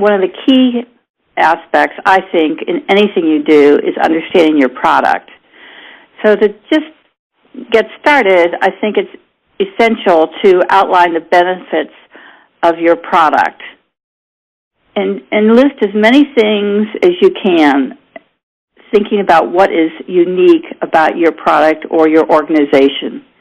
one of the key aspects, I think, in anything you do is understanding your product. So to just get started, I think it's essential to outline the benefits of your product and list as many things as you can, thinking about what is unique about your product or your organization.